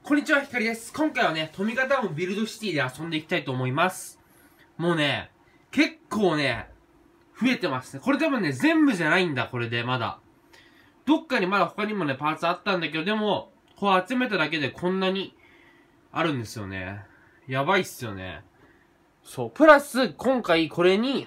こんにちは、ひかりです。今回はね、富方タウンビルドシティで遊んでいきたいと思います。もうね、結構ね、増えてますね。これ多分ね、全部じゃないんだ、これで、まだ。どっかにまだ他にもね、パーツあったんだけど、でも、こう集めただけでこんなにあるんですよね。やばいっすよね。そう。プラス、今回これに、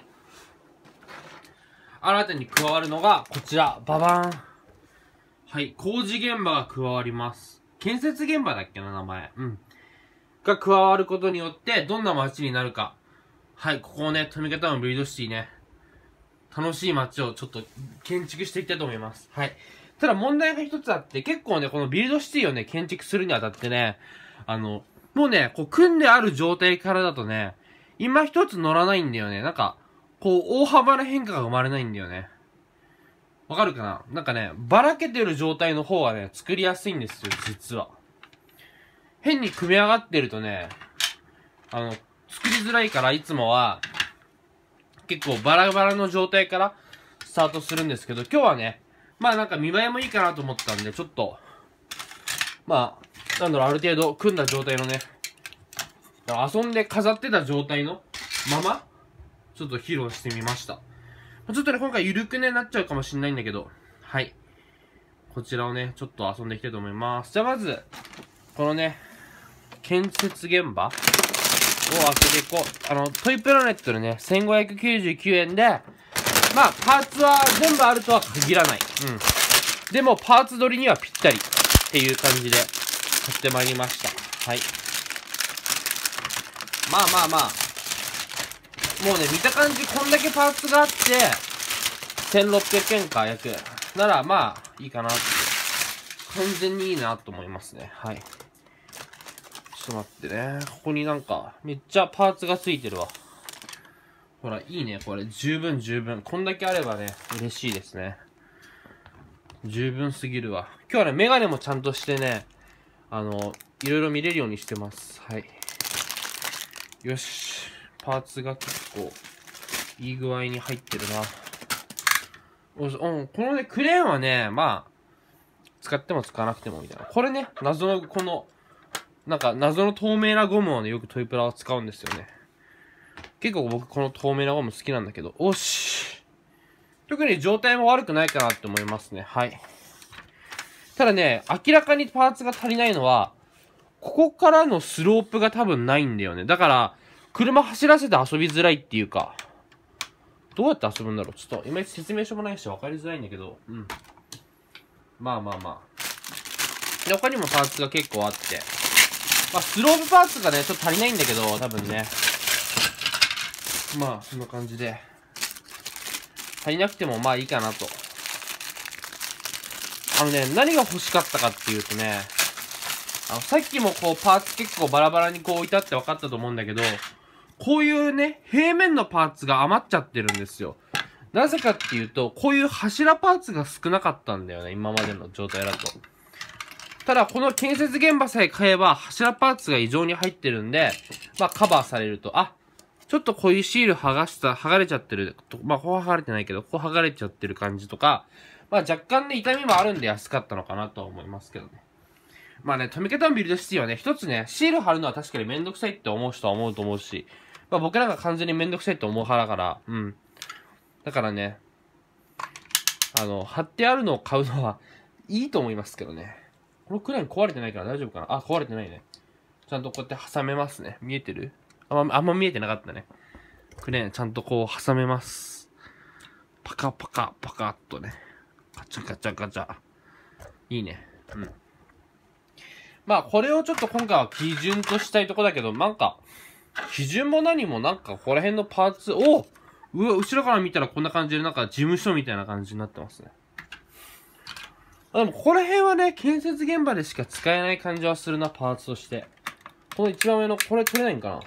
新たに加わるのが、こちら、ババーン。はい、工事現場が加わります。建設現場だっけな、名前。が加わることによって、どんな街になるか。はい、ここをね、富方タウンビルドシティね、楽しい街をちょっと建築していきたいと思います。はい。ただ問題が一つあって、結構ね、このビルドシティをね、建築するにあたってね、もうね、こう、組んである状態からだとね、今一つ乗らないんだよね。なんか、こう、大幅な変化が生まれないんだよね。わかるかな？なんかね、ばらけてる状態の方がね、作りやすいんですよ、実は。変に組み上がってるとね、作りづらいから、いつもは、結構バラバラの状態からスタートするんですけど、今日はね、まあなんか見栄えもいいかなと思ったんで、ちょっと、まあ、なんだろう、ある程度組んだ状態のね、遊んで飾ってた状態のまま、ちょっと披露してみました。ちょっとね、今回緩くね、なっちゃうかもしんないんだけど、はい。こちらをね、ちょっと遊んでいきたいと思います。じゃあまず、このね、建設現場を開けていこう。トイプラネットでね、1599円で、まあ、パーツは全部あるとは限らない。でも、パーツ取りにはぴったりっていう感じで買ってまいりました。はい。まあ。もうね、見た感じこんだけパーツがあって、1600円か、約。なら、まあ、いいかなって。完全にいいなと思いますね。はい。ちょっと待ってね。ここになんか、めっちゃパーツがついてるわ。ほら、いいね、これ。十分。こんだけあればね、嬉しいですね。十分すぎるわ。今日はね、メガネもちゃんとしてね、いろいろ見れるようにしてます。はい。よし。パーツが結構、いい具合に入ってるな。このね、クレーンはね、まあ、使っても使わなくてもみたいな。これね、謎の、この、なんか、謎の透明なゴムをね、よくトイプラは使うんですよね。結構僕この透明なゴム好きなんだけど、おし。特に状態も悪くないかなって思いますね。はい。ただね、明らかにパーツが足りないのは、ここからのスロープが多分ないんだよね。だから、車走らせて遊びづらいっていうか、どうやって遊ぶんだろう。ちょっと、いまいち説明書もないし分かりづらいんだけど、まあ。で、他にもパーツが結構あって、まあ、スロープパーツがね、ちょっと足りないんだけど、多分ね。まあ、そんな感じで。足りなくても、まあいいかなと。何が欲しかったかっていうとね、さっきもこう、パーツ結構バラバラにこう置いてあって分かったと思うんだけど、こういうね、平面のパーツが余っちゃってるんですよ。なぜかっていうと、こういう柱パーツが少なかったんだよね、今までの状態だと。ただ、この建設現場さえ買えば、柱パーツが異常に入ってるんで、まあ、カバーされると、ちょっとこういうシール剥がれちゃってる。まあ、ここは剥がれてないけど、ここ剥がれちゃってる感じとか、まあ、若干ね、痛みもあるんで安かったのかなとは思いますけどね。まあね、富方タウンビルドシティはね、一つね、シール貼るのは確かにめんどくさいって思う人は思うと思うし、まあ僕なんか完全にめんどくさいって思う派だから、だからね、貼ってあるのを買うのはいいと思いますけどね。このクレーン壊れてないから大丈夫かな？壊れてないね。ちゃんとこうやって挟めますね。見えてる？あんま見えてなかったね。クレーンちゃんとこう挟めます。パカっとね。ガチャ。いいね。まあ、これをちょっと今回は基準としたいとこだけど、なんか、基準も何もなんか、ここら辺のパーツ、後ろから見たらこんな感じで、なんか事務所みたいな感じになってますね。でも、ここら辺はね、建設現場でしか使えない感じはするな、パーツとして。この一番上の、これ取れないんかな？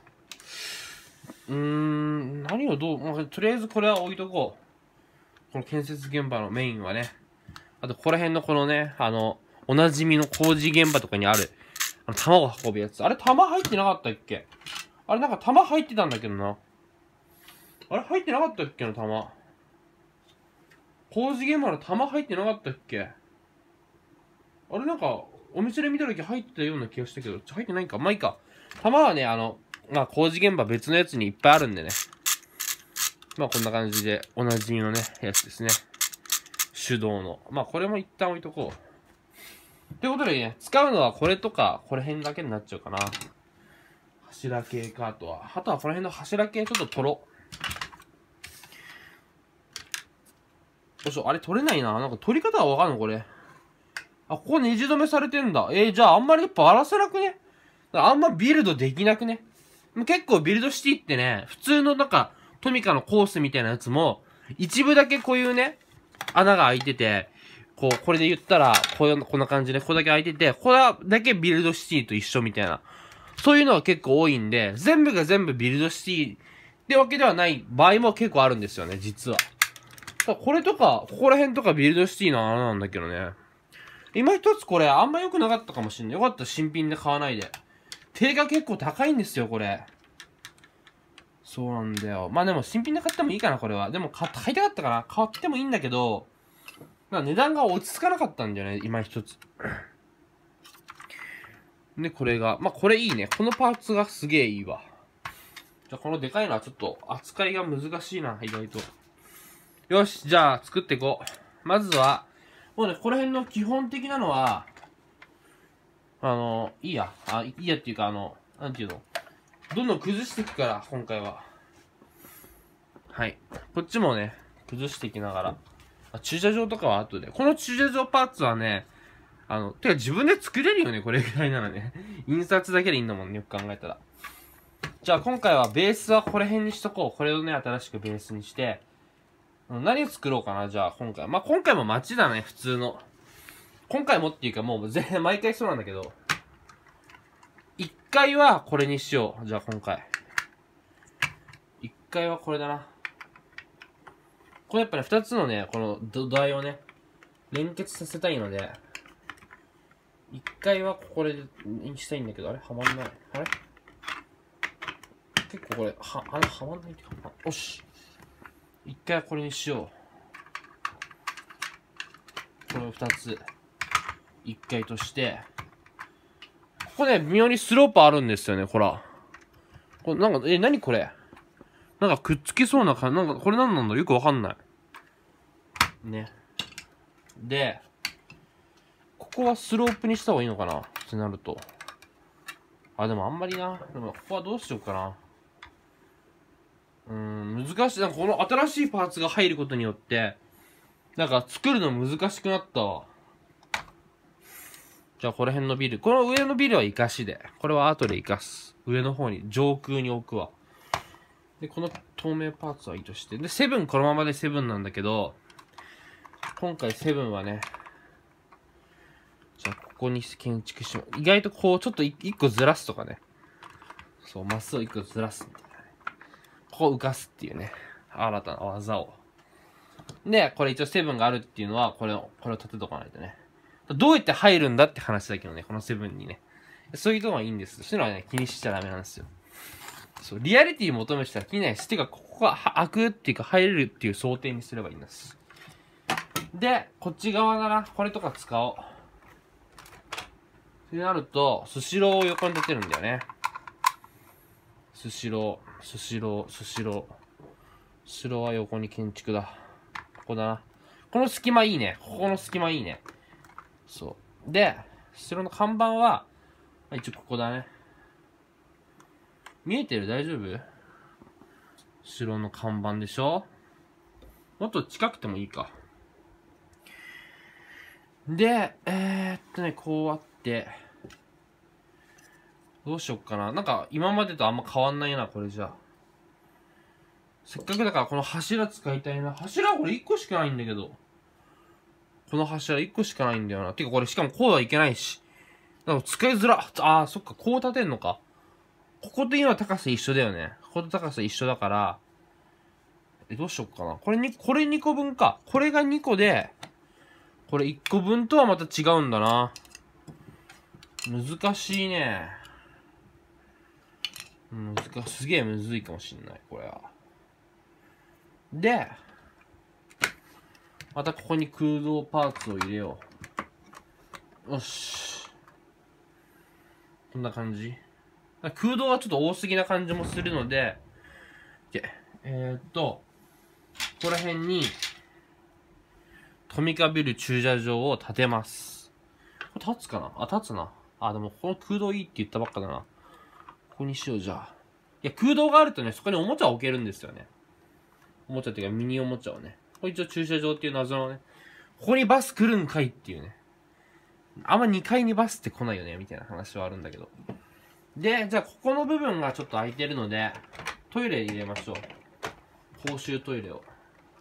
何をとりあえずこれは置いとこう。この建設現場のメインはね。あと、ここら辺のこのね、おなじみの工事現場とかにある、卵運ぶやつ。あれ、玉入ってなかったっけ？あれ、なんか玉入ってたんだけどな。あれ、入ってなかったっけな、玉。工事現場の玉入ってなかったっけ？あれ、なんか、 お店で見た時入ってたような気がしたけど、入ってないんか。まあいいか。玉はね、まあ工事現場別のやつにいっぱいあるんでね。まあこんな感じで、おなじみのね、やつですね。手動の。まあこれも一旦置いとこう。ということでね、使うのはこれとか、この辺だけになっちゃうかな。柱系か、あとはこの辺の柱系ちょっと取ろう。よいしょ、あれ取れないな。なんか取り方がわかんのこれ。あ、ここネジ止めされてんだ。じゃああんまりバラせなくね？あんまビルドできなくね？結構ビルドシティってね、普通のなんか、トミカのコースみたいなやつも、一部だけこういうね、穴が開いてて、これで言ったら、こんな感じで、ここだけ開いてて、これだけビルドシティと一緒みたいな。そういうのが結構多いんで、全部が全部ビルドシティってわけではない場合も結構あるんですよね、実は。これとか、ここら辺とかビルドシティの穴なんだけどね。今一つこれあんま良くなかったかもしんない。よかった新品で買わないで。定価結構高いんですよ、これ。そうなんだよ。まあでも新品で買ってもいいかな、これは。でも買いたかったかな。買ってもいいんだけど、値段が落ち着かなかったんだよね、今一つ。で、これが。まあこれいいね。このパーツがすげえいいわ。じゃあこのでかいのはちょっと扱いが難しいな、意外と。よし、じゃあ作っていこう。まずは、もうね、この辺の基本的なのは、いいや。いいやっていうか、なんていうの。どんどん崩していくから、今回は。はい。こっちもね、崩していきながら。駐車場とかは後で。この駐車場パーツはね、てか自分で作れるよね、これぐらいならね。印刷だけでいいんだもんね、よく考えたら。じゃあ今回はベースはこれ辺にしとこう。これをね、新しくベースにして。何を作ろうかな、じゃあ今回。まあ、今回も街だね、普通の。今回もっていうかもう毎回そうなんだけど。1回はこれにしよう。じゃあ今回。1回はこれだな。これやっぱね、2つのね、この土台をね、連結させたいので、1回はこれにしたいんだけど、あれはまんない。あれ結構これ、はまんないってか。よし。1回はこれにしよう。これを2つ。1回として、ここね、微妙にスロープあるんですよね、ほら。これなんか、何これなんかくっつきそうな感じ、なんか、これ何なんだろうよくわかんない。ね。で、ここはスロープにした方がいいのかなってなると。でもあんまりな。でも、ここはどうしようかな。難しい。なんかこの新しいパーツが入ることによって、なんか作るの難しくなったわ。じゃあこの辺のビル。この上のビルは活かしで。これは後で活かす。上の方に、上空に置くわ。で、この透明パーツはいいとして。で、セブンこのままでセブンなんだけど、今回セブンはね、じゃあここに建築しよう。意外とこう、ちょっと一個ずらすとかね。そう、マスを一個ずらすみたいなね。ここを浮かすっていうね。新たな技を。で、これ一応セブンがあるっていうのは、これを立てとかないとね。どうやって入るんだって話だけどね、このセブンにね。そういうとこがいいんです。そういうのはね、気にしちゃダメなんですよ。そう、リアリティ求めしたら気にないです。てか、ここが開くっていうか入れるっていう想定にすればいいんです。で、こっち側だな。これとか使おう。ってなると、スシローを横に立てるんだよね。スシローは横に建築だ。ここだな。この隙間いいね。ここの隙間いいね。そう。で、スシローの看板は、一応ここだね。見えてる？大丈夫？スシローの看板でしょ？もっと近くてもいいか。で、こうあって、どうしよっかな。なんか、今までとあんま変わんないな、これじゃあ。せっかくだからこの柱使いたいな。柱これ1個しかないんだけど。この柱1個しかないんだよな。てかこれしかもこうはいけないし。なんか使いづら。そっか、こう立てんのか。ここと今高さ一緒だよね。ここと高さ一緒だから、どうしよっかな。これ2個分か。これが2個で、これ1個分とはまた違うんだな。難しいね。すげえむずいかもしんない、これは。で、またここに空洞パーツを入れよう。よし。 こんな感じ。空洞がちょっと多すぎな感じもするので、ここら辺に、トミカビル駐車場を建てます。これ立つかなあ、立つな。あ、でもこの空洞いいって言ったばっかだな。ここにしよう、じゃあ。いや、空洞があるとね、そこにおもちゃを置けるんですよね。おもちゃっていうかミニおもちゃをね。これ一応駐車場っていう謎のね、ここにバス来るんかいっていうね。あんま2階にバスって来ないよね、みたいな話はあるんだけど。で、じゃあここの部分がちょっと空いてるので、トイレ入れましょう。公衆トイレを。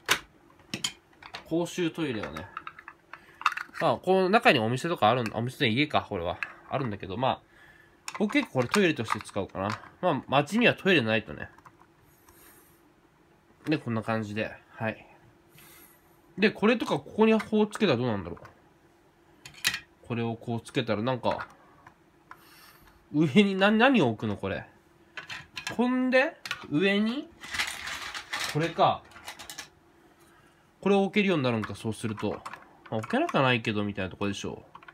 公衆トイレをね。まあ、この中にお店とかあるお店で家か、これは。あるんだけど、まあ、僕結構これトイレとして使うかな。まあ、街にはトイレないとね。で、こんな感じで。はい。で、これとかここにこうつけたらどうなんだろう。これをこうつけたらなんか、上に何を置くのこれ。ほんで、上に、これか。これを置けるようになるんか、そうすると。まあ、置けなくはないけど、みたいなとこでしょう。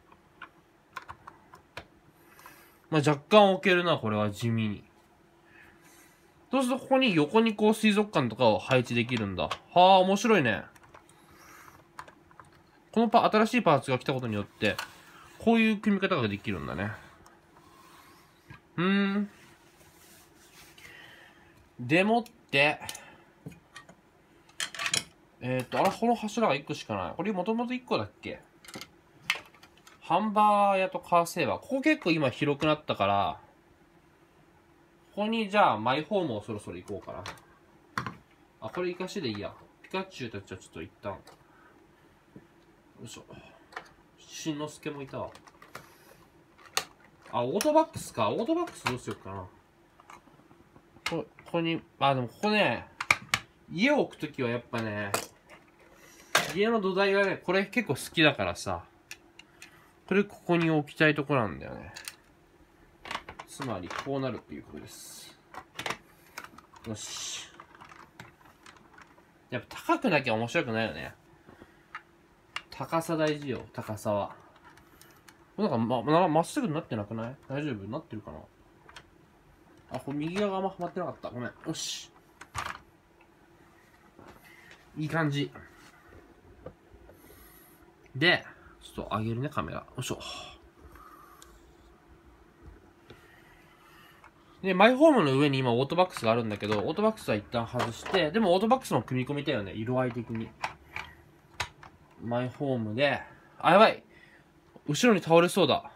まあ、若干置けるな、これは地味に。そうすると、ここに横にこう水族館とかを配置できるんだ。はあ、面白いね。この新しいパーツが来たことによって、こういう組み方ができるんだね。でもって、この柱が1個しかない。これもともと1個だっけ？ハンバー屋とカーセーバー。ここ結構今広くなったから、ここにじゃあマイホームをそろそろ行こうかな。あ、これ活かしでいいや。ピカチュウたちはちょっと一旦。よいしょ。しんのすけもいたわ。あ、オートバックスか。オートバックスどうしようかな。ここに、あ、でもここね、家を置くときはやっぱね、家の土台がね、これ結構好きだからさ、これここに置きたいとこなんだよね。つまり、こうなるっていうことです。よし。やっぱ高くなきゃ面白くないよね。高さ大事よ、高さは。なんか、まっすぐになってなくない？大丈夫？なってるかな？あ、これ右側があんまはまってなかった。ごめん。よし。いい感じ。で、ちょっと上げるね、カメラ。よいしょ。で、マイホームの上に今オートバックスがあるんだけど、オートバックスは一旦外して、でもオートバックスも組み込みたいよね、色合い的に。マイホームで、あ、やばい！後ろに倒れそうだ。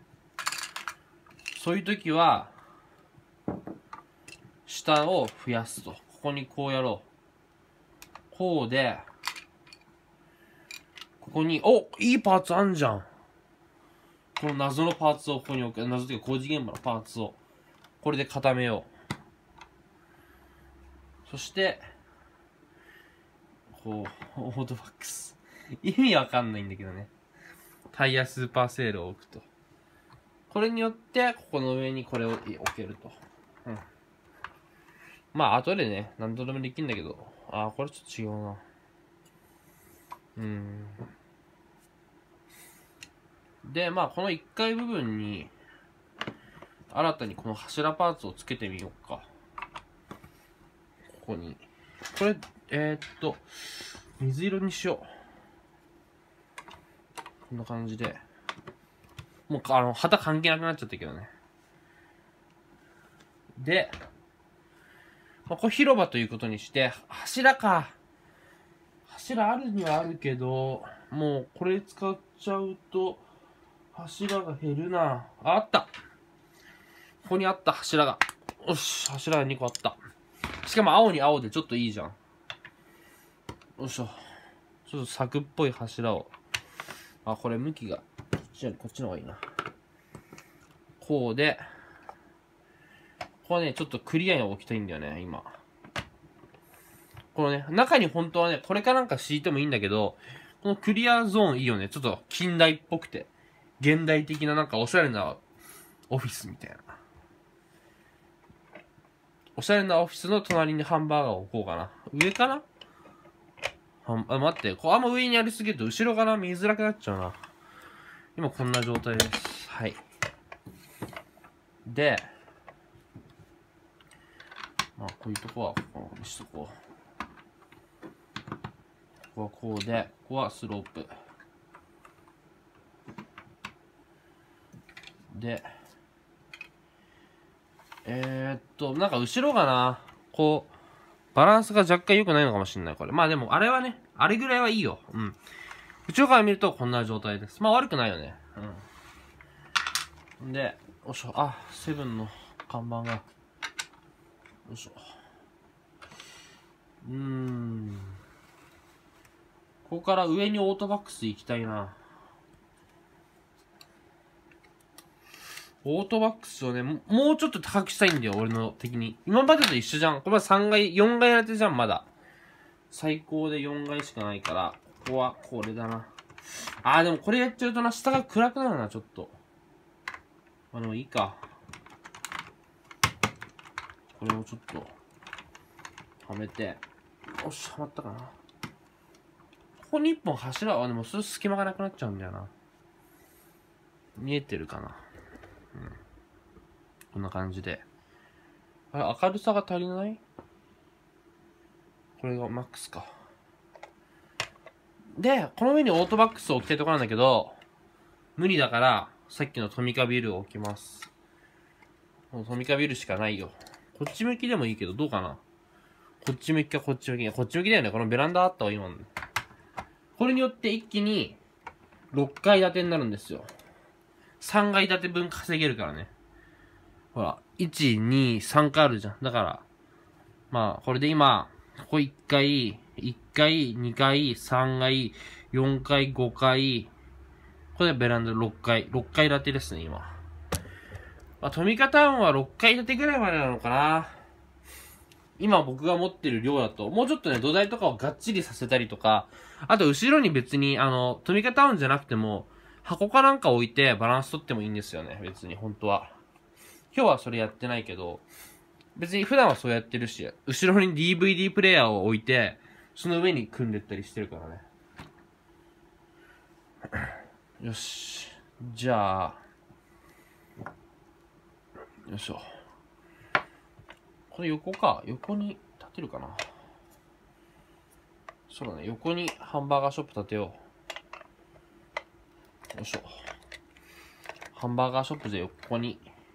そういう時は、下を増やすと。ここにこうやろう。こうで、ここに、お！いいパーツあんじゃん。この謎のパーツをここに置く。謎というか工事現場のパーツを。これで固めよう。そして、こう、オートバックス。意味わかんないんだけどね。タイヤスーパーセールを置くと。これによって、ここの上にこれを置けると。うん。まあ、後でね、何度でもできるんだけど。あ、これちょっと違うな。で、まあ、この1階部分に、新たにこの柱パーツをつけてみようか。ここに。これ、水色にしよう。こんな感じで。もう、旗関係なくなっちゃったけどね。で、まあ、これ広場ということにして、柱か。柱あるにはあるけど、もうこれ使っちゃうと、柱が減るな。あった。ここにあった柱が。よし、柱が2個あった。しかも青に青でちょっといいじゃん。よいしょ。ちょっと柵っぽい柱を。あ、これ向きが、こっちよりこっちの方がいいな。こうで、ここね、ちょっとクリアに置きたいんだよね、今。このね、中に本当はね、これかなんか敷いてもいいんだけど、このクリアゾーンいいよね。ちょっと近代っぽくて。現代的ななんかおしゃれなオフィスみたいな。おしゃれなオフィスの隣にハンバーガーを置こうかな。上かな？待って。あんま上にやりすぎると後ろから見づらくなっちゃうな。今こんな状態です。はい。 で、まあ、こういうとこは、こうにしとこう。ここはこうで、ここはスロープ。で、なんか後ろがな、こう、バランスが若干良くないのかもしれない、これ。まあでも、あれはね、あれぐらいはいいよ。うん。後ろから見るとこんな状態です。まあ悪くないよね。うん。で、よいしょ。あ、セブンの看板が。よいしょ。ここから上にオートバックス行きたいな。オートバックスをね、もうちょっと高くしたいんだよ、俺の的に。今までと一緒じゃん。これは3階、4階建てじゃん、まだ。最高で4階しかないから、ここはこれだな。でもこれやっちゃうとな、下が暗くなるな、ちょっと。まあでもいいか。これをちょっと、はめて。よっしゃ、はまったかな。ここに1本柱は、でもそれ隙間がなくなっちゃうんだよな。見えてるかな。こんな感じで。あれ、明るさが足りない？これがマックスか。で、この上にオートバックスを置きたいところなんだけど、無理だから、さっきのトミカビルを置きます。もうトミカビルしかないよ。こっち向きでもいいけど、どうかな？こっち向きかこっち向き。こっち向きだよね。このベランダあった方がいいもんね。これによって一気に、6階建てになるんですよ。3階建て分稼げるからね。ほら、1、2、3階あるじゃん。だから、まあ、これで今、ここ1階、1階、2階、3階、4階、5階、これでベランダ6階、6階建てですね、今。まあ、トミカタウンは6階建てぐらいまでなのかな。今僕が持ってる量だと、もうちょっとね、土台とかをがっちりさせたりとか、あと後ろに別に、トミカタウンじゃなくても、箱かなんか置いてバランス取ってもいいんですよね、別に、本当は。今日はそれやってないけど、別に普段はそうやってるし、後ろに DVD プレイヤーを置いて、その上に組んでったりしてるからね。よし。じゃあ、よいしょ。これ横か。横に立てるかな。そうだね。横にハンバーガーショップ建てよう。よいしょ。ハンバーガーショップで横に。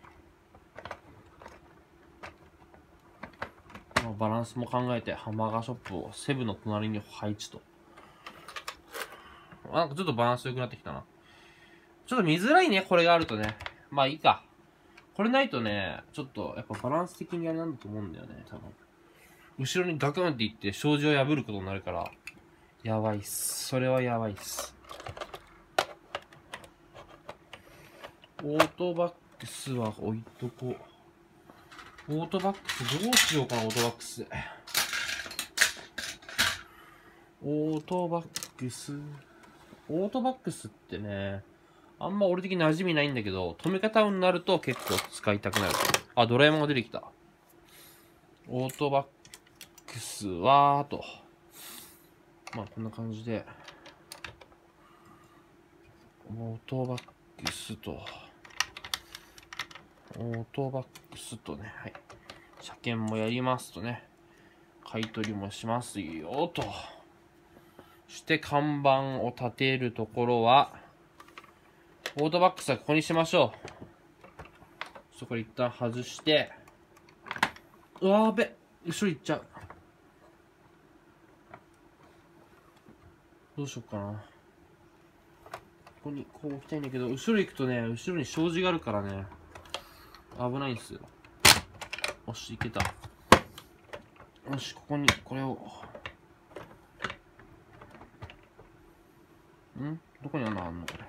バランスも考えて、ハンバーガーショップをセブの隣に配置と。なんかちょっとバランス良くなってきたな。ちょっと見づらいね、これがあるとね。まあいいか。これないとね、ちょっとやっぱバランス的にあれなんだと思うんだよね、多分。後ろにガクンっていって障子を破ることになるから、やばいっす。それはやばいっす。オートバックスは置いとこう。オートバックスどうしようかな、オートバックス。オートバックス。オートバックスってね、あんま俺的に馴染みないんだけど、止め方になると結構使いたくなる。あ、ドラえもんが出てきた。オートバックスはと。まあこんな感じで。オートバックスと。オートバックスとね。はい。車検もやりますとね。買い取りもしますよと。そして看板を立てるところは、オートバックスはここにしましょう。そこで一旦外して、うわーべ、後ろ行っちゃう。どうしようかな。ここにこう置きたいんだけど、後ろ行くとね、後ろに障子があるからね、危ないんですよ。よし、いけた。よし、ここにこれを。どこに穴あんのこれ。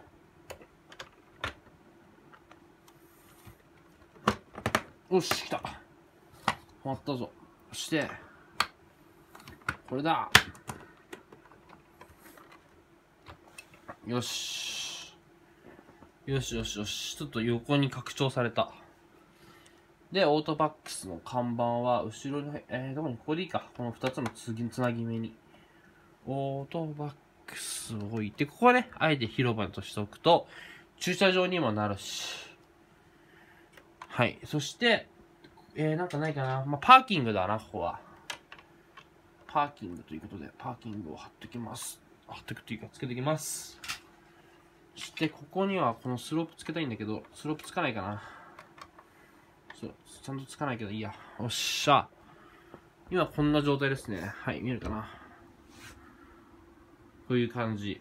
よし、来た。はまったぞ。そして、これだ。よし。よしよしよし。ちょっと横に拡張された。で、オートバックスの看板は後ろに、どこにここでいいか。この2つのつなぎ目に。オートバックスを置いて、ここはね、あえて広場としておくと、駐車場にもなるし。 はい。そして、なんかないかな。まあ、パーキングだな、ここは。パーキングということで、パーキングを貼っておきます。貼っておくというか、つけておきます。そして、ここにはこのスロープつけたいんだけど、スロープつかないかな。そう、ちゃんとつかないけどいいや。よっしゃ。今こんな状態ですね。はい、見えるかな。こういう感じ。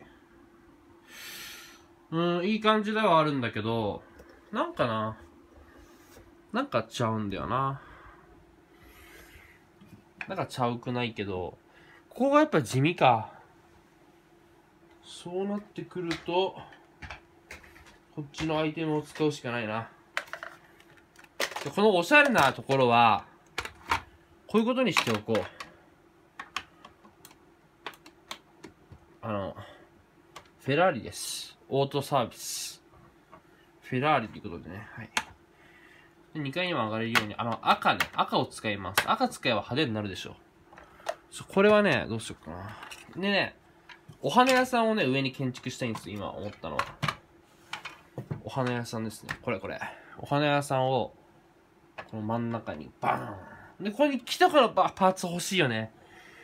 いい感じではあるんだけど、なんかちゃうんだよな。なんかちゃうくないけど、ここがやっぱ地味か。そうなってくると、こっちのアイテムを使うしかないな。でこのおしゃれなところは、こういうことにしておこう。フェラーリです。オートサービス。フェラーリということでね。はい。で2階にも上がれるように、赤ね。赤を使います。赤使えば派手になるでしょ。これはね、どうしようかな。でね、お花屋さんをね、上に建築したいんですよ。今思ったのは。お花屋さんですね。これ。お花屋さんを、この真ん中にバーン。で、これに木とかのパーツ欲しいよね。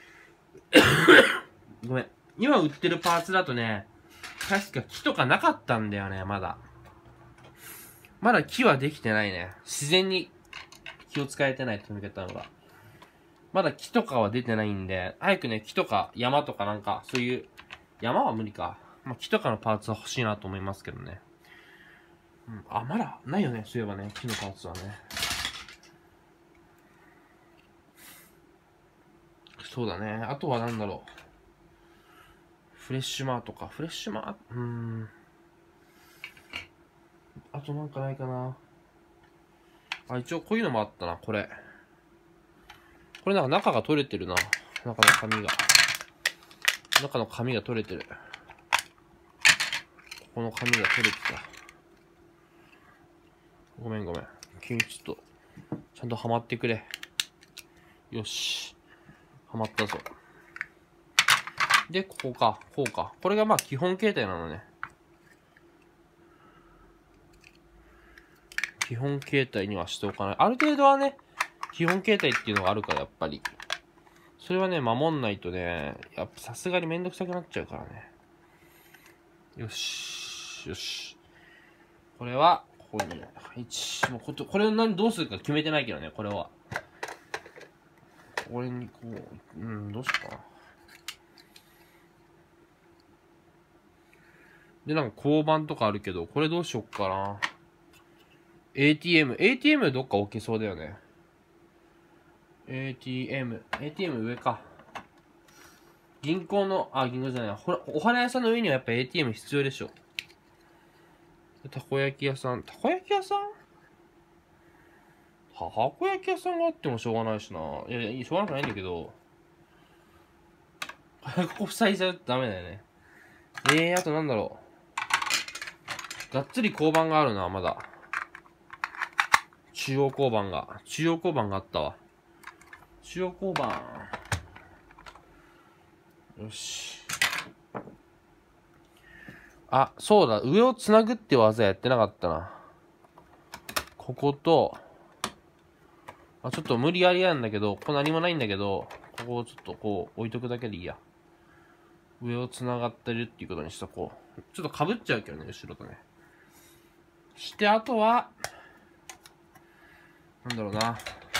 ごめん。今売ってるパーツだとね、確か木とかなかったんだよね、まだ。まだ木はできてないね。自然に木を使えてないと抜けたのが。まだ木とかは出てないんで、早くね、木とか山とかなんか、そういう、山は無理か。まあ、木とかのパーツは欲しいなと思いますけどね。うん、まだないよね、そういえばね、木のパーツはね。そうだね。あとはなんだろう。フレッシュマートか。フレッシュマート、あとなんかないかな。一応こういうのもあったな、これ。これなんか中が取れてるな。中の紙が取れてる。ここの紙が取れてた。ごめん。君ちょっと、ちゃんとはまってくれ。よし。はまったぞ。で、こうか。これがまあ基本形態なのね。基本形態にはしておかない。ある程度はね、基本形態っていうのがあるから、やっぱり。それはね、守んないとね、やっぱさすがにめんどくさくなっちゃうからね。よし。これは、ここに、もうこれをどうするか決めてないけどね、これは。これにこう、どうしようかな。で、なんか交番とかあるけど、これどうしよっかな。ATM どっか置けそうだよね。ATM 上か。銀行じゃない。お花屋さんの上にはやっぱ ATM 必要でしょ。たこ焼き屋さんがあってもしょうがないしな。いや、しょうがなくないんだけど。ここ塞いじゃうとダメだよね。あとなんだろう。がっつり交番があるな、まだ。中央交番があったわ。中央交番。よし。そうだ。上をつなぐって技やってなかったな。ここと、ちょっと無理やりなんだけど、ここ何もないんだけど、ここをちょっとこう置いとくだけでいいや。上をつながってるっていうことにしとこう。ちょっと被っちゃうけどね、後ろとね。して、あとは、なんだろうな。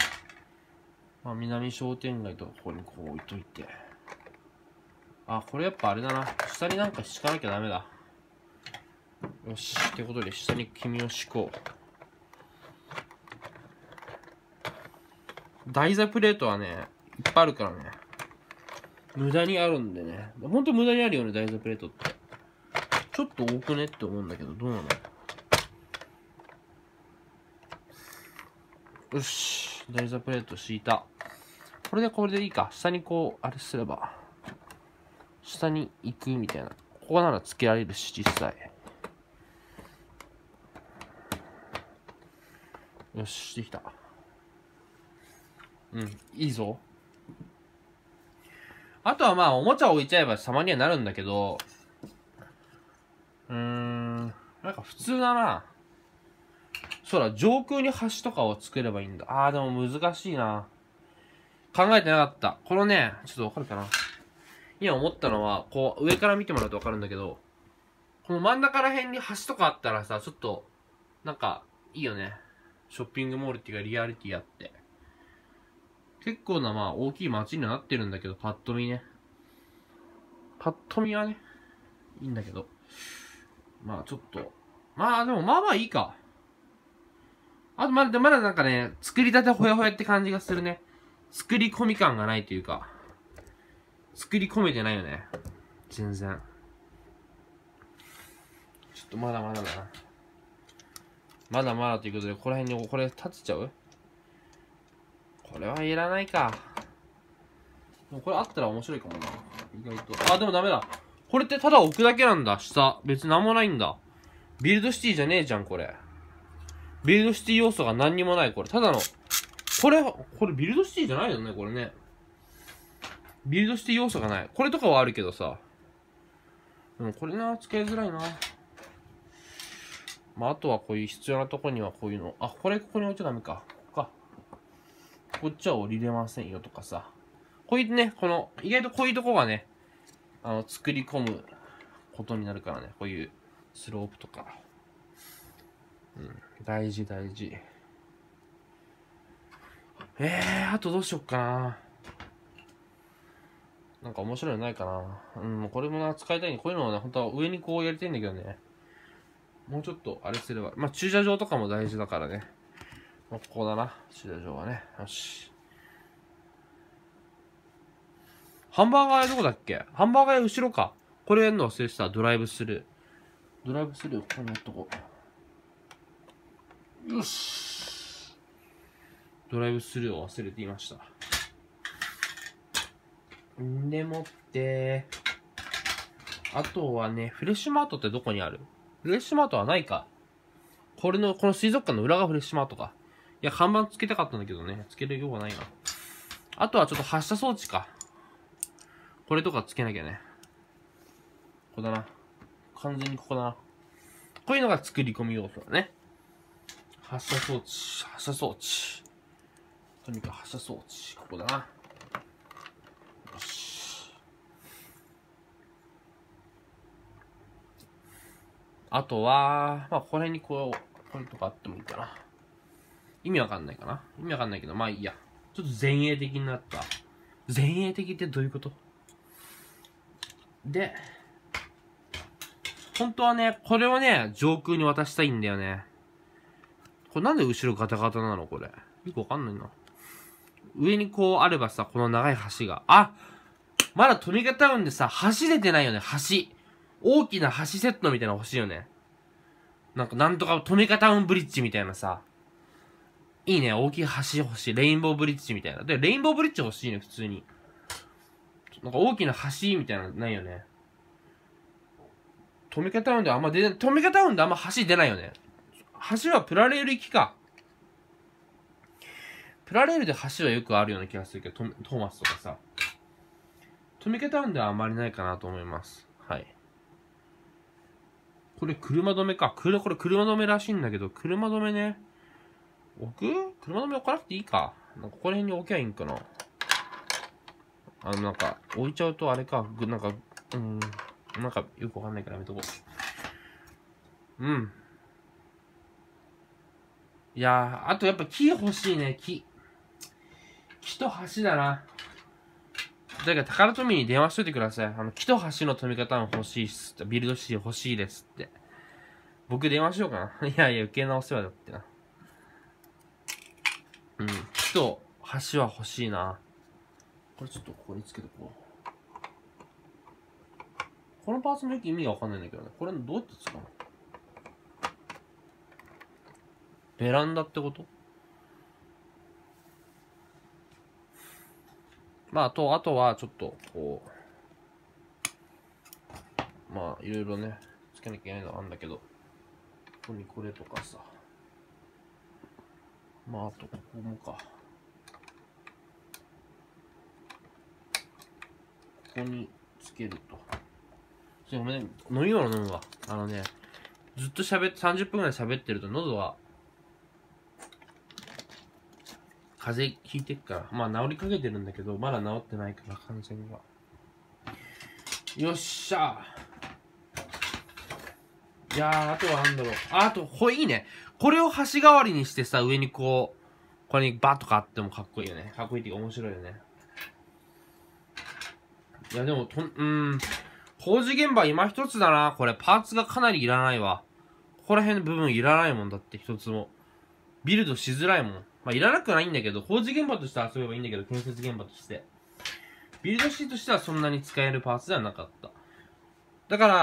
南商店街とここにこう置いといて。これやっぱあれだな。下になんか敷かなきゃダメだ。よし。ってことで、下に君を敷こう。台座プレートはね、いっぱいあるからね。無駄にあるんでね。ほんと無駄にあるよね、台座プレートって。ちょっと多くねって思うんだけど、どうなの？よし。台座プレート敷いた。これでいいか。下にこう、あれすれば。下に行くみたいな。ここならつけられるし、実際。よし、できた。いいぞ。あとはおもちゃ置いちゃえば様にはなるんだけど、なんか普通だな。 そうだ、上空に橋とかを作ればいいんだ。あー、でも難しいな。考えてなかった。このね、ちょっとわかるかな。今思ったのは、こう、上から見てもらうとわかるんだけど、この真ん中ら辺に橋とかあったらさ、ちょっと、なんか、いいよね。ショッピングモールっていうかリアリティあって。結構な、まあ、大きい街にはなってるんだけど、パッと見ね。パッと見はね、いいんだけど。まあ、ちょっと。まあ、でも、まあまあいいか。あと、まだなんかね、作りたてほやほやって感じがするね。作り込み感がないというか。作り込めてないよね。全然。ちょっとまだまだだな。まだまだということで、ここら辺にこれ立てちゃう？これはいらないか。でもこれあったら面白いかもな。意外と。あ、でもダメだ。これってただ置くだけなんだ、下。別になんもないんだ。ビルドシティじゃねえじゃん、これ。ビルドシティ要素が何にもない、これ。ただの、これビルドシティじゃないよね、これね。ビルドシティ要素がない。これとかはあるけどさ。でもこれな、使いづらいな。まあ、あとはこういう必要なとこにはこういうの。あ、これここに置いちゃダメか。こっちは降りれませんよとかさ。こういうね、意外とこういうとこがね、作り込むことになるからね。こういうスロープとか。うん、大事大事。あとどうしよっかな。なんか面白いのないかな。うん、これもな、使いたいね。こういうのはね、本当は上にこうやりたいんだけどね。もうちょっと、あれすれば。まあ、駐車場とかも大事だからね。ここだな、駐車場はね。よし。ハンバーガー屋どこだっけ？ハンバーガー屋後ろか。これやるの忘れてた。ドライブスルー。ドライブスルー、ここにやっとこう。よし。ドライブスルーを忘れていました。んでもって、あとはね、フレッシュマートってどこにある？フレッシュマートはないか。この水族館の裏がフレッシュマートか。いや、看板つけたかったんだけどね。つけるようがないな。あとはちょっと発射装置か。これとかつけなきゃね。ここだな。完全にここだな。こういうのが作り込み要素だね。発射装置。とにかく発射装置。ここだな。よし。あとは、まあ、ここら辺にこれとかあってもいいかな。意味わかんないかな。意味わかんないけど、まあいいや。ちょっと前衛的になった。前衛的ってどういうこと？で、本当はね、これをね、上空に渡したいんだよね。これなんで後ろガタガタなのこれ。よくわかんないな。上にこうあればさ、この長い橋が。あ！まだトミカタウンでさ、橋出てないよね、橋。大きな橋セットみたいなの欲しいよね。なんとかトミカタウンブリッジみたいなさ。いいね、大きい橋欲しい。レインボーブリッジみたいな。で、レインボーブリッジ欲しいね、普通に。なんか大きな橋みたいなのないよね。トミカタウンであんま橋出ないよね。橋はプラレール行きか。プラレールで橋はよくあるような気がするけど、トーマスとかさ。トミカタウンではあまりないかなと思います。はい。これ車止めか。これ車止めらしいんだけど、車止めね。車止め置かなくていいか。ここら辺に置きゃいいんかな。置いちゃうとあれか。よくわかんないからやめとこう。うん。いやー、あとやっぱ木欲しいね、木と橋だな。だから宝富に電話しといてください。木と橋の止め方も欲しいっすって。ビルドシティ欲しいですって。僕電話しようかな。いやいや、余計なお世話だってな。うん。木と橋は欲しいな。これちょっとここにつけとこう。このパーツの意味がわかんないんだけどね。これどうやって使うの？ベランダってこと？まあ、あとはちょっと、こう、まあ、いろいろね、つけなきゃいけないのあるんだけど、ここにこれとかさ、まあ、あとここもか。ここにつけると。ごめんね、飲み物飲むわ。ずっと30分ぐらい喋ってると喉が風邪ひいてっから。まあ治りかけてるんだけど、まだ治ってないから完全には。よっしゃ。いやー、あとはなんだろう。あと、いいね。これを橋代わりにしてさ、上にこれにバッとかあってもかっこいいよね。かっこいいっていうか面白いよね。いや、でも、工事現場今一つだな。これ、パーツがかなりいらないわ。ここら辺の部分いらないもんだって一つも。ビルドしづらいもん。まあ、いらなくないんだけど、工事現場として遊べばいいんだけど、建設現場として。ビルドシートとしてはそんなに使えるパーツではなかった。だから、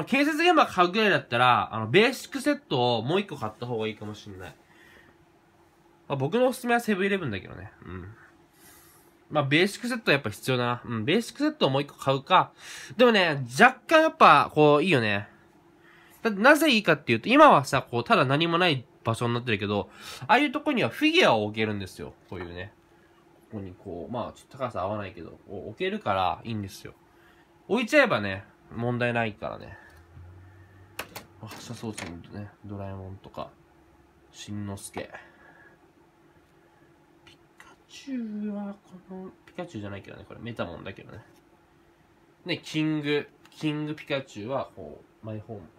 建設現場買うぐらいだったら、ベーシックセットをもう一個買った方がいいかもしんない。まあ、僕のおすすめはセブンイレブンだけどね。まあ、ベーシックセットはやっぱ必要だな。ベーシックセットをもう一個買うか。でもね、若干やっぱ、いいよね。だってなぜいいかっていうと、今はさ、ただ何もない場所になってるけど、ああいうとこにはフィギュアを置けるんですよ。こういうね。ここにまあ、ちょっと高さ合わないけど、置けるからいいんですよ。置いちゃえばね、問題ないからね。発射装置のね、ドラえもんとか、しんのすけ。ピカチュウは、ピカチュウじゃないけどね、これメタモンだけどね。ね、キングピカチュウは、マイホーム。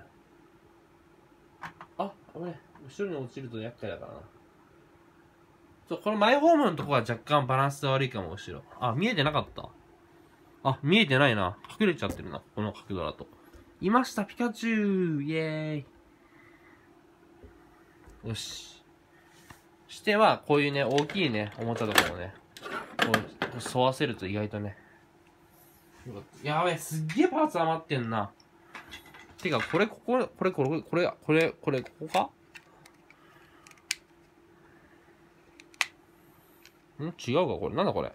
あ、これ、後ろに落ちると厄介だからな。そう、このマイホームのとこは若干バランス悪いかも、後ろ。あ、見えてなかった。あ、見えてないな。隠れちゃってるな、この角度だと。いました、ピカチュウイエーイ。よし。しては、こういうね、大きいね、おもちゃとかもね、沿わせると意外とね。やべえ、すっげえパーツ余ってんな。てか、これ、ここか違うかこれ。なんだこれ。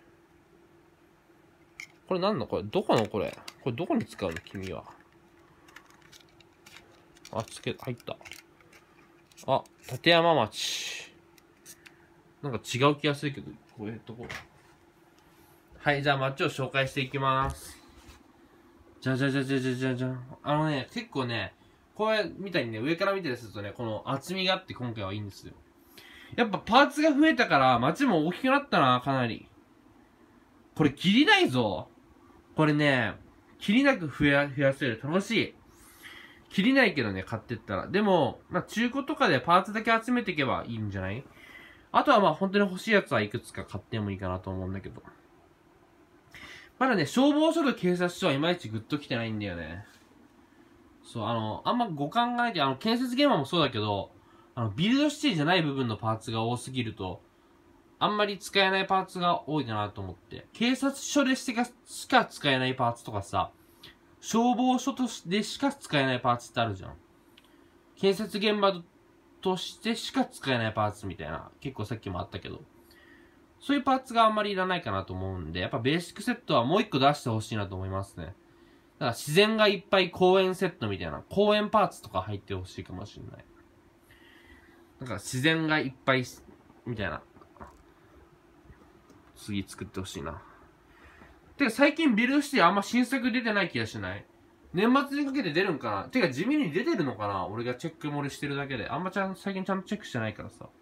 これなんだこれ。どこのこれ。これどこに使うの君は。入った。あ、立山町。なんか違う気がするけど、こういうとこ。はい、じゃあ町を紹介していきます。じゃ。結構ね、これみたいにね、上から見てるするとね、この厚みがあって今回はいいんですよ。やっぱパーツが増えたから街も大きくなったな、かなり。これ切りないぞ。これね、切りなく増やせる。楽しい。切りないけどね、買ってったら。でも、まあ、中古とかでパーツだけ集めていけばいいんじゃない？あとはまあ、本当に欲しいやつはいくつか買ってもいいかなと思うんだけど。まだね、消防署と警察署はいまいちグッと来てないんだよね。そう、あんま互換がないけど、建設現場もそうだけど、ビルドシティじゃない部分のパーツが多すぎると、あんまり使えないパーツが多いかなと思って。警察署でしか使えないパーツとかさ、消防署でしか使えないパーツってあるじゃん。建設現場としてしか使えないパーツみたいな。結構さっきもあったけど。そういうパーツがあんまりいらないかなと思うんで、やっぱベーシックセットはもう一個出してほしいなと思いますね。だから自然がいっぱい公園セットみたいな。公園パーツとか入ってほしいかもしれない。だから自然がいっぱい、みたいな。次作ってほしいな。てか最近ビルドシティあんま新作出てない気がしない？年末にかけて出るんかな？てか地味に出てるのかな？俺がチェック漏れしてるだけで。あんま最近ちゃんとチェックしてないからさ。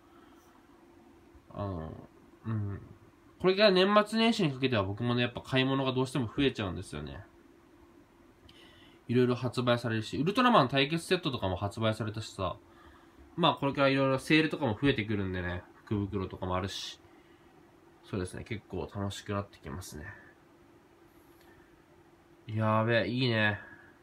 これから年末年始にかけては僕もね、やっぱ買い物がどうしても増えちゃうんですよね。いろいろ発売されるし、ウルトラマン対決セットとかも発売されたしさ。まあこれからいろいろセールとかも増えてくるんでね、福袋とかもあるし。そうですね、結構楽しくなってきますね。やべえ、いいね。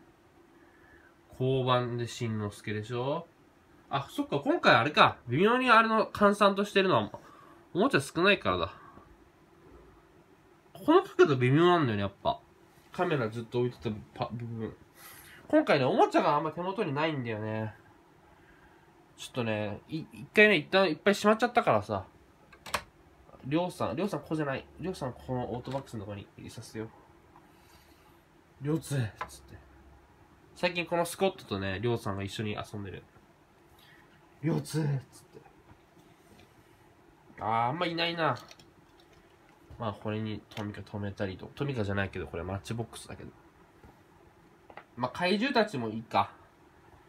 交番でしんのすけでしょ？あ、そっか、今回あれか。微妙にあれの換算としてるのは、おもちゃ少ないからだ。この角度微妙なんだよね、やっぱ。カメラずっと置いてた部分。今回ね、おもちゃがあんま手元にないんだよね。ちょっとね、一回ね、一旦いっぱいしまっちゃったからさ。りょうさんここじゃない。りょうさんこのオートバックスのとこに入れさせよう。りょうつつって。最近このスコットとね、りょうさんが一緒に遊んでる。りょうつつって。あんまいないな。まあ、これにトミカ止めたりと。トミカじゃないけど、これマッチボックスだけど。まあ、怪獣たちもいいか。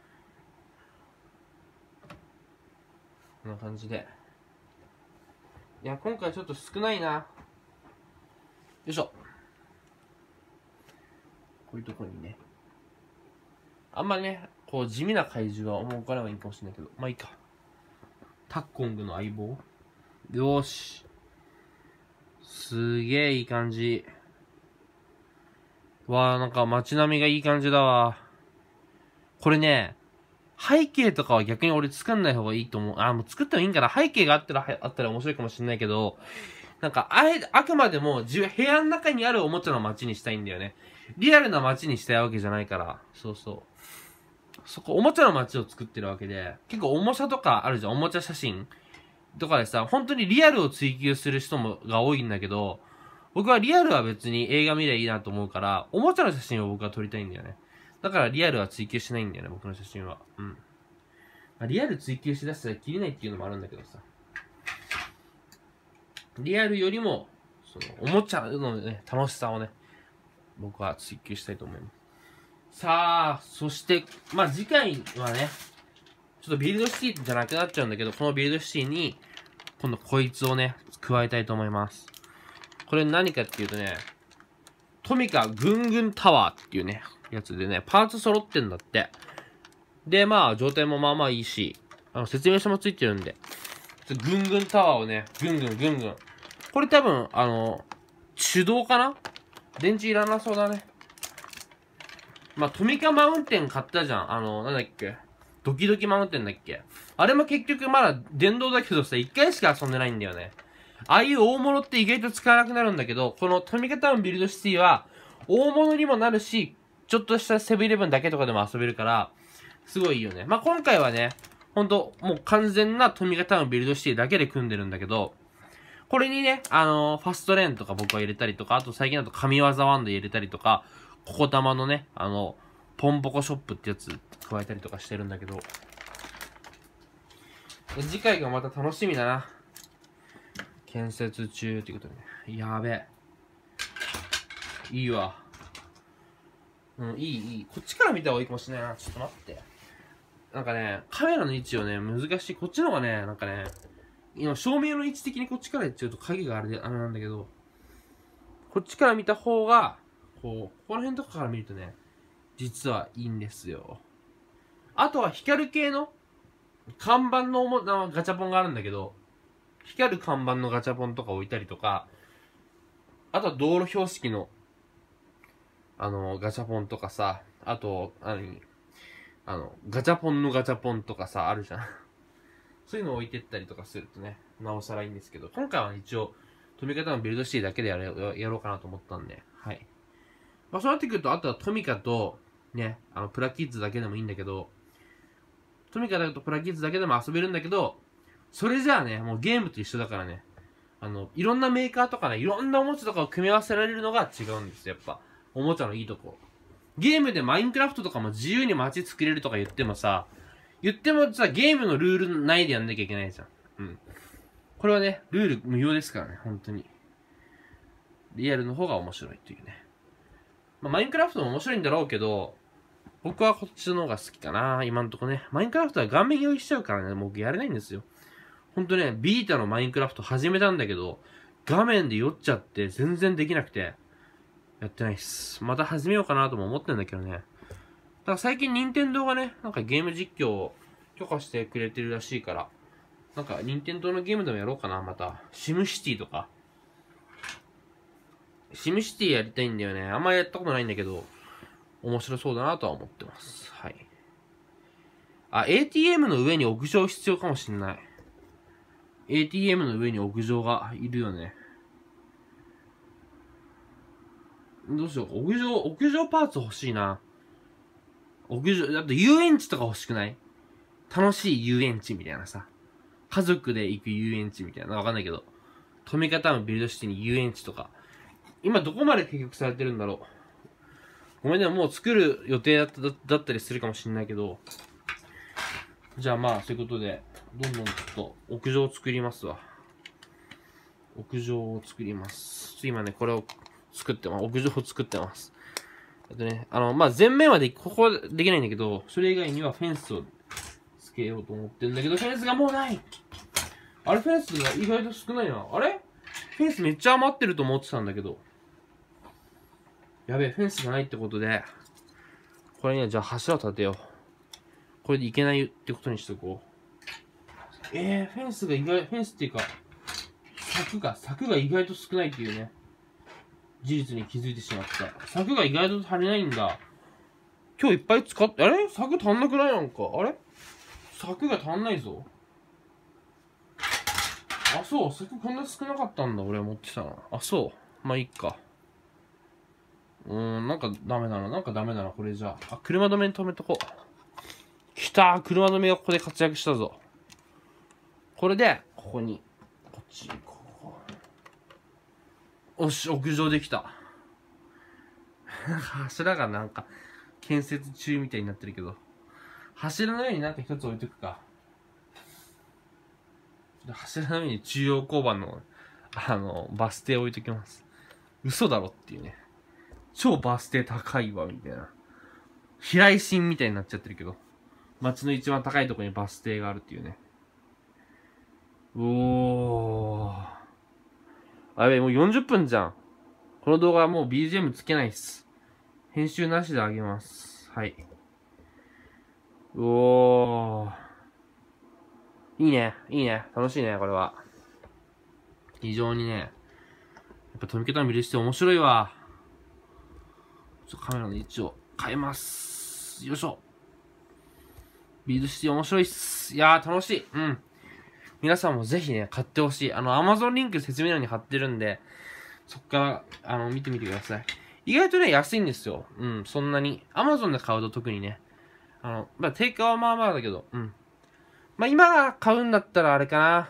こんな感じで。 いや、今回ちょっと少ないな。よいしょ。こういうとこにね。あんまりね、こう地味な怪獣は思うからはいいかもしれないけど。まあいいか。タッコングの相棒。よーし。すげえいい感じ。わー、なんか街並みがいい感じだわ。これね、背景とかは逆に俺作んない方がいいと思う。もう作ってもいいんかな。背景があったら面白いかもしれないけど、なんか、あくまでも部屋の中にあるおもちゃの街にしたいんだよね。リアルな街にしたいわけじゃないから。そうそう。そこ、おもちゃの街を作ってるわけで、結構重さとかあるじゃん。おもちゃ写真とかでさ、本当にリアルを追求する人が多いんだけど、僕はリアルは別に映画見りゃいいなと思うから、おもちゃの写真を僕は撮りたいんだよね。だからリアルは追求しないんだよね、僕の写真は。うん。リアル追求しだしたら切れないっていうのもあるんだけどさ。リアルよりも、おもちゃのね、楽しさをね、僕は追求したいと思います。さあ、そして、まあ次回はね、ちょっとビルドシティじゃなくなっちゃうんだけど、このビルドシティに、今度こいつをね、加えたいと思います。これ何かっていうとね、トミカぐんぐんタワーっていうね、やつでね、パーツ揃ってんだって。で、まあ、状態もまあまあいいし、説明書もついてるんで、ぐんぐんタワーをね、ぐんぐんぐんぐん。これ多分、手動かな？電池いらなそうだね。まあ、トミカマウンテン買ったじゃん。なんだっけ？ドキドキマウンテンだっけ？あれも結局まだ電動だけどさ、1回しか遊んでないんだよね。ああいう大物って意外と使わなくなるんだけど、このトミカタウンビルドシティは、大物にもなるし、ちょっとしたセブンイレブンだけとかでも遊べるから、すごいいいよね。まあ、今回はね、ほんと、もう完全なトミカタウンビルドシティだけで組んでるんだけど、これにね、ファストレーンとか僕は入れたりとか、あと最近だと神業ワンド入れたりとか、ココタマのね、ポンポコショップってやつ加えたりとかしてるんだけど、次回がまた楽しみだな。建設中ってことでね。やべえ。いいわ。うん、いい。こっちから見た方がいいかもしれないな。ちょっと待って。なんかね、カメラの位置をね、難しい。こっちの方がね、なんかね、今、照明の位置的にこっちからやっちゃうと影があれなんだけど、こっちから見た方が、この辺とかから見るとね、実はいいんですよ。あとは光る系の看板のガチャポンがあるんだけど、光る看板のガチャポンとか置いたりとか、あとは道路標識の、ガチャポンとかさ、あと、ガチャポンのガチャポンとかさ、あるじゃん。そういうのを置いてったりとかするとね、なおさらいいんですけど、今回は一応、トミカタウンビルドシティだけでやろうかなと思ったんで、はい。まあ、そうなってくると、あとはトミカと、ね、プラキッズだけでもいいんだけど、トミカだとプラキッズだけでも遊べるんだけど、それじゃあね、もうゲームと一緒だからね、いろんなメーカーとかね、いろんなおもちゃとかを組み合わせられるのが違うんですよ、やっぱ。おもちゃのいいとこ。ゲームでマインクラフトとかも自由に街作れるとか言ってもさ、ゲームのルール内でやんなきゃいけないじゃん。うん。これはね、ルール無用ですからね、本当に。リアルの方が面白いっていうね。まあ、マインクラフトも面白いんだろうけど、僕はこっちの方が好きかな、今んとこね。マインクラフトは画面用意しちゃうからね、僕やれないんですよ。ほんとね、ビータのマインクラフト始めたんだけど、画面で酔っちゃって全然できなくて、やってないっす。また始めようかなとも思ってんだけどね。だから最近任天堂がね、なんかゲーム実況を許可してくれてるらしいから、なんか任天堂のゲームでもやろうかな、また。シムシティとか。シムシティやりたいんだよね。あんまやったことないんだけど、面白そうだなとは思ってます。はい。ATM の上に屋上必要かもしんない。ATM の上に屋上がいるよね。どうしよう。屋上パーツ欲しいな。屋上、だって遊園地とか欲しくない？楽しい遊園地みたいなさ。家族で行く遊園地みたいな。わかんないけど。トミカタウンビルドシティに遊園地とか。今どこまで計画されてるんだろう。ごめんね、もう作る予定だったりするかもしんないけど。じゃあまあ、そういうことで、どんどんちょっと屋上を作りますわ。屋上を作ります。今ね、これを作ってます。屋上を作ってます。まあ、前面はここはできないんだけど、それ以外にはフェンスをつけようと思ってるんだけど、フェンスがもうない！ あれフェンスが意外と少ないな。あれフェンスめっちゃ余ってると思ってたんだけど。やべえ、フェンスがないってことで、これにはじゃあ柱を立てよう。これでいけないってことにしておこう。フェンスがフェンスっていうか、柵が意外と少ないっていうね、事実に気づいてしまった。柵が意外と足りないんだ。今日いっぱい使って、あれ柵足んなくないなんか。あれ柵が足んないぞ。あ、そう。柵こんな少なかったんだ。俺持ってたな。あ、そう。まあ、いいか。なんかダメだな。これじゃあ。車止めに止めとこう。きたー。車止めがここで活躍したぞ。これで、ここに、こっち、ここ。よし、屋上できた。柱がなんか、建設中みたいになってるけど。柱の上になんか一つ置いとくか。柱の上に中央交番の、バス停置いときます。嘘だろっていうね。超バス停高いわ、みたいな。平井心みたいになっちゃってるけど。街の一番高いところにバス停があるっていうね。あべ、もう40分じゃん。この動画はもう BGM つけないっす。編集なしであげます。はい。いいね。楽しいね、これは。非常にね。やっぱ飛び方の見るして面白いわ。ちょっとカメラの位置を変えます。よいしょ。ビードシティ面白いっす。いやー、楽しい。うん。皆さんもぜひね、買ってほしい。Amazon リンク説明欄に貼ってるんで、そっから、見てみてください。意外とね、安いんですよ。うん、そんなに。Amazon で買うと特にね。定価はまあまあだけど、うん。まあ、今買うんだったらあれかな。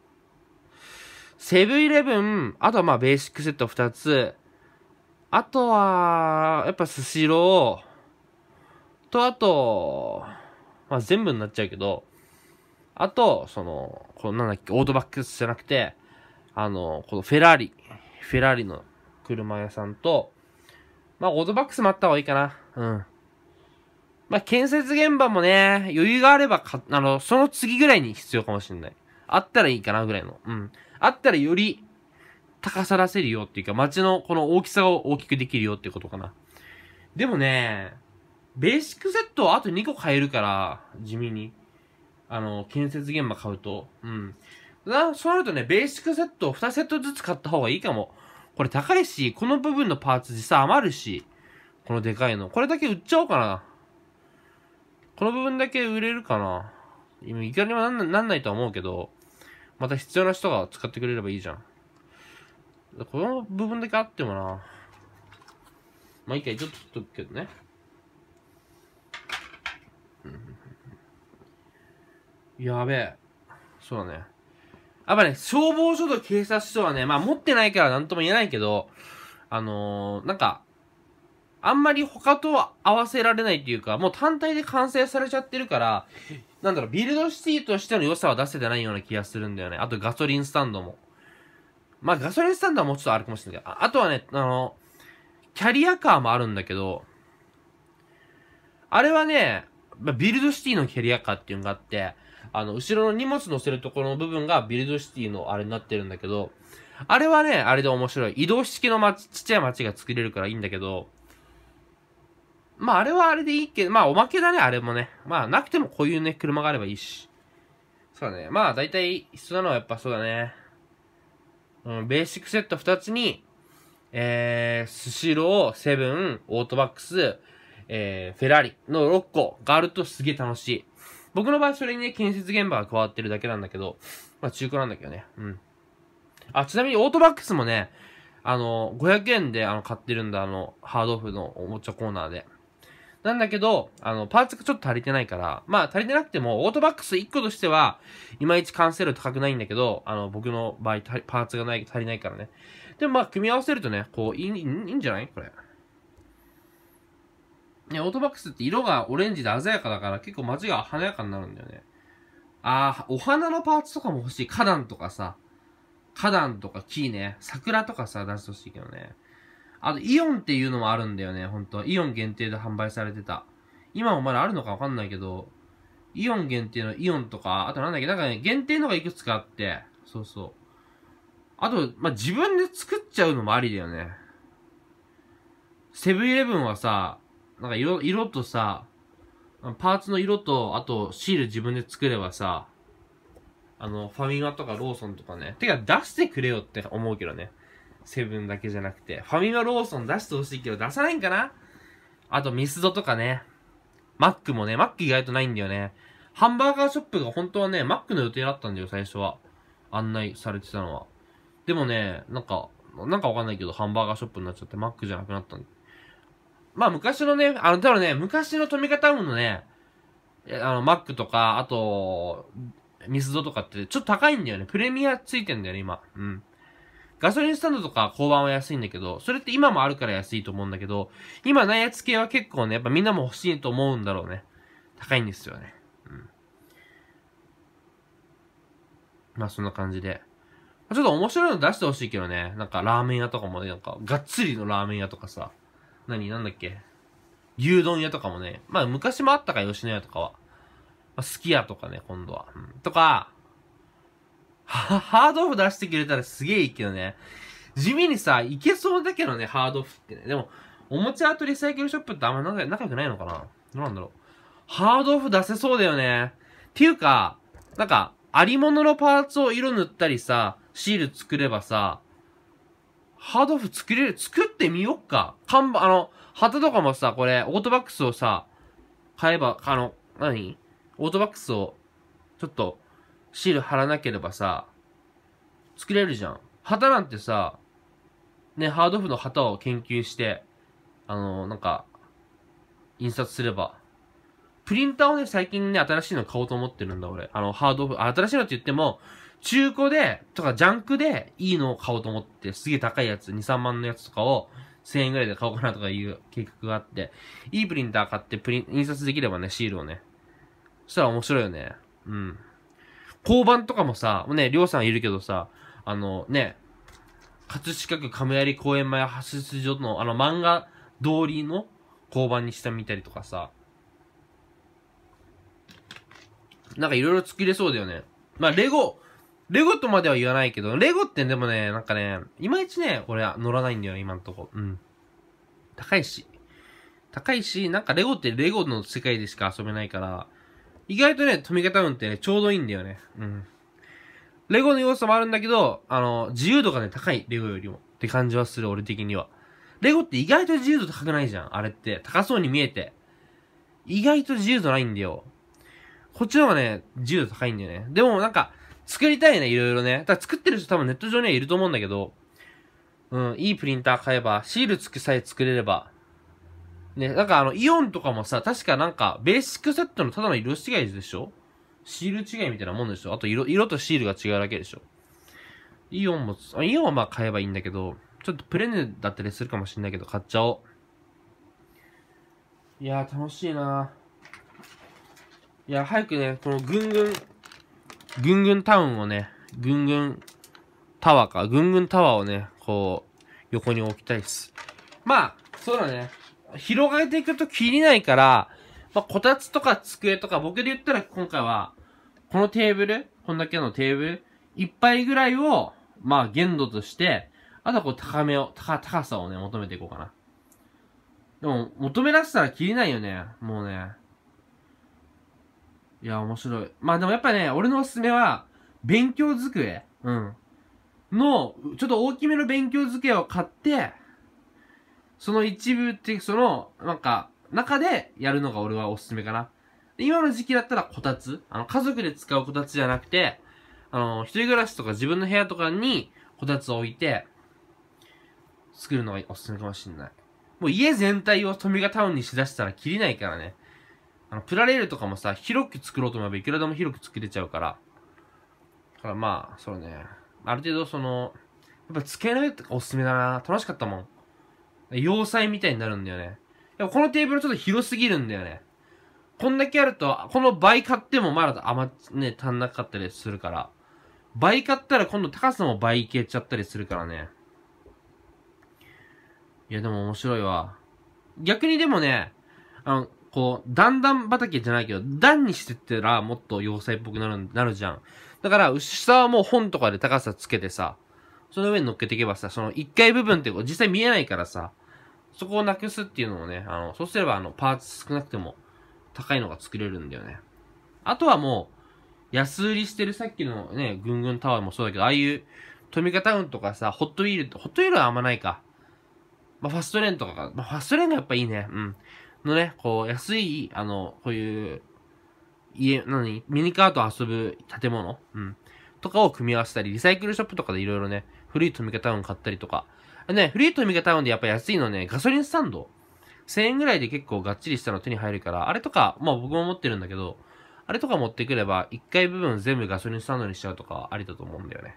セブンイレブン、あとはまあ、ベーシックセット2つ。あとは、やっぱスシロー。と、あと、まあ、全部になっちゃうけど、あと、このなんだっけ、オートバックスじゃなくて、このフェラーリの車屋さんと、まあ、オートバックスもあった方がいいかな。うん。まあ、建設現場もね、余裕があればその次ぐらいに必要かもしれない。あったらいいかなぐらいの。うん。あったらより高さ出せるよっていうか、街のこの大きさを大きくできるよってことかな。でもね、ベーシックセットをあと2個買えるから、地味に。建設現場買うと。うん。そうなるとね、ベーシックセットを2セットずつ買った方がいいかも。これ高いし、この部分のパーツ実際余るし、このでかいの。これだけ売っちゃおうかな。この部分だけ売れるかな。今、いくらにもなんないとは思うけど、また必要な人が使ってくれればいいじゃん。この部分だけあってもな。まあいいか、ちょっと取っとくけどね。やべえ。そうだね。やっぱね、消防署と警察署はね、まあ持ってないからなんとも言えないけど、なんか、あんまり他と合わせられないっていうか、もう単体で完成されちゃってるから、なんだろう、ビルドシティとしての良さは出せてないような気がするんだよね。あとガソリンスタンドも。まあガソリンスタンドはもうちょっとあるかもしれないけど、あとはね、キャリアカーもあるんだけど、あれはね、ビルドシティのキャリアカーっていうのがあって、後ろの荷物乗せるところの部分がビルドシティのあれになってるんだけど、あれはね、あれで面白い。移動式のちっちゃい街が作れるからいいんだけど、まああれはあれでいいけど、まあおまけだね、あれもね。まあなくてもこういうね、車があればいいし。そうだね。まあ大体必要なのはやっぱそうだね。ベーシックセット2つに、スシロー、セブン、オートバックス、フェラーリの6個があるとすげえ楽しい。僕の場合それにね、建設現場が加わってるだけなんだけど、まあ中古なんだけどね。うん。ちなみにオートバックスもね、500円で買ってるんだ、ハードオフのおもちゃコーナーで。なんだけど、パーツがちょっと足りてないから、まあ足りてなくても、オートバックス1個としては、いまいち完成度高くないんだけど、僕の場合、パーツが足りないからね。でもまあ、組み合わせるとね、こう、いいんじゃないこれ。ね、オートバックスって色がオレンジで鮮やかだから、結構街が華やかになるんだよね。お花のパーツとかも欲しい。花壇とかさ、木ね、桜とかさ、出してほしいけどね。あと、イオンっていうのもあるんだよね、ほんと。イオン限定で販売されてた。今もまだあるのかわかんないけど、 イオン限定のイオンとか、あとなんだっけ、なんかね、限定のがいくつかあって、そうそう。あと、まあ、自分で作っちゃうのもありだよね。セブンイレブンはさ、なんか色とさ、パーツの色と、あとシール自分で作ればさ、ファミマとかローソンとかね。てか出してくれよって思うけどね。セブンだけじゃなくて。ファミマローソン出してほしいけど出さないんかな。あとミスドとかね。マックもね、マック意外とないんだよね。ハンバーガーショップが本当はね、マックの予定だったんだよ、最初は。案内されてたのは。でもね、なんかわかんないけど、ハンバーガーショップになっちゃって、マックじゃなくなったんだ。まあ昔のね、ただね、昔のトミカタウンのね、マックとか、あと、ミスドとかってちょっと高いんだよね。プレミアついてんだよね、今。うん。ガソリンスタンドとか交番は安いんだけど、それって今もあるから安いと思うんだけど、今ないやつ系は結構ね、やっぱみんなも欲しいと思うんだろうね。高いんですよね。うん。まあそんな感じで。ちょっと面白いの出してほしいけどね。なんかラーメン屋とかもね、なんかがっつりのラーメン屋とかさ。なんだっけ。牛丼屋とかもね。まあ昔もあったか、吉野家とかは。まあ、すき家とかね、今度は。うん、とか、ハードオフ出してくれたらすげえいいけどね。地味にさ、いけそうだけどね、ハードオフってね。でも、おもちゃとリサイクルショップってあんま仲良くないのかな。どうなんだろう。ハードオフ出せそうだよね。っていうか、なんか、ありもののパーツを色塗ったりさ、シール作ればさ、ハードオフ作ってみよっか。旗とかもさ、これ、オートバックスをさ、買えば、オートバックスを、ちょっと、シール貼らなければさ、作れるじゃん。旗なんてさ、ね、ハードオフの旗を研究して、印刷すれば。プリンターをね、最近ね、新しいの買おうと思ってるんだ、俺。ハードオフ、新しいのって言っても、中古で、とかジャンクでいいのを買おうと思って、すげえ高いやつ、2、3万のやつとかを、1000円ぐらいで買おうかなとかいう計画があって、いいプリンター買って印刷できればね、シールをね。そしたら面白いよね。うん。交番とかもさ、ね、りょうさんいるけどさ、葛飾区亀有公園前派出所の漫画通りの交番にしてみたりとかさ、なんかいろいろ作れそうだよね。まあ、レゴとまでは言わないけど、レゴってでもね、なんかね、いまいちね、俺は乗らないんだよね、今んとこ。うん。高いし、なんかレゴってレゴの世界でしか遊べないから、意外とね、トミカタウンってね、ちょうどいいんだよね。うん。レゴの要素もあるんだけど、自由度がね、高い、レゴよりも。って感じはする、俺的には。レゴって意外と自由度高くないじゃん、あれって。高そうに見えて。意外と自由度ないんだよ。こっちの方がね、自由度高いんだよね。でもなんか、作りたいね、いろいろね。だから作ってる人多分ネット上にはいると思うんだけど、うん、いいプリンター買えば、シールさえ作れれば、ね、なんかイオンとかもさ、確かなんか、ベーシックセットのただの色違いでしょ？シール違いみたいなもんでしょ？あと色とシールが違うだけでしょ？イオンはまあ買えばいいんだけど、ちょっとプレネだったりするかもしんないけど、買っちゃおう。いやー、楽しいないや、早くね、このぐんぐんタウンをね、ぐんぐんタワーをね、こう、横に置きたいっす。まあ、そうだね。広げていくと切りないから、まあ、こたつとか机とか、僕で言ったら今回は、このテーブル、こんだけのテーブル、一杯ぐらいを、まあ、限度として、あとはこう高さをね、求めていこうかな。でも、求め出したら切りないよね。もうね。いや、面白い。まあでもやっぱね、俺のおすすめは、勉強机うん。ちょっと大きめの勉強机を買って、その一部って、中でやるのが俺はおすすめかな。今の時期だったらこたつ家族で使うこたつじゃなくて、一人暮らしとか自分の部屋とかにこたつを置いて、作るのがおすすめかもしんない。もう家全体をトミカタウンにしだしたら切りないからね。プラレールとかもさ、広く作ろうと思えばいくらでも広く作れちゃうから。だからまあ、そうね。ある程度やっぱ机の上とかおすすめだな。楽しかったもん。要塞みたいになるんだよね。でもこのテーブルちょっと広すぎるんだよね。こんだけあると、この倍買ってもまだ足んなかったりするから。倍買ったら今度高さも倍いけちゃったりするからね。いやでも面白いわ。逆にでもね、 こう、段々畑じゃないけど、段にしてったらもっと要塞っぽくなるじゃん。だから、下はもう本とかで高さつけてさ、その上に乗っけていけばさ、その1階部分って実際見えないからさ、そこをなくすっていうのをね、そうすればパーツ少なくても高いのが作れるんだよね。あとはもう、安売りしてるさっきのね、ぐんぐんタワーもそうだけど、ああいうトミカタウンとかさ、ホットウィールはあんまないか。まあ、ファストレーンとかが、まあ、ファストレーンがやっぱいいね。うん。のね、こう、安い、こういう、ミニカート遊ぶ建物うん。とかを組み合わせたり、リサイクルショップとかでいろいろね、古いトミカタウン買ったりとか。ね、古いトミカタウンでやっぱ安いのね、ガソリンスタンド。1000円ぐらいで結構がっちりしたの手に入るから、あれとか、まあ僕も持ってるんだけど、あれとか持ってくれば、1階部分全部ガソリンスタンドにしちゃうとかありだと思うんだよね。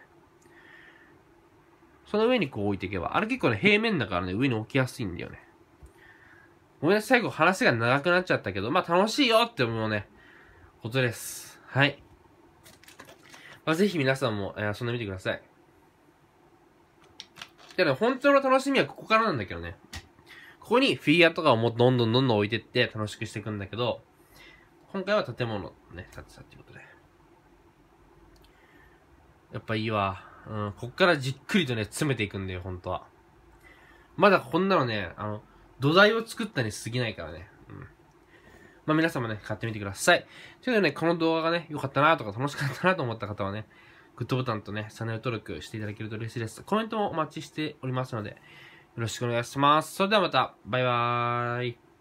その上にこう置いていけば、あれ結構ね、平面だからね、上に置きやすいんだよね。ごめんなさい、最後話が長くなっちゃったけど、まあ楽しいよって思うね、ことです。はい。まあぜひ皆さんも、遊んでみてください。でね、本当の楽しみはここからなんだけどね。ここにフィギュアとかをもどんどん置いてって楽しくしていくんだけど、今回は建物ね、建てたってことで。やっぱいいわ。うん、こっからじっくりとね、詰めていくんだよ、本当は。まだこんなのね、土台を作ったに過ぎないからね。うん。まあ皆さんもね、買ってみてください。ということでね、この動画がね、良かったなとか楽しかったなと思った方はね、グッドボタンとね、チャンネル登録していただけると嬉しいです。コメントもお待ちしておりますので、よろしくお願いします。それではまた、バイバーイ。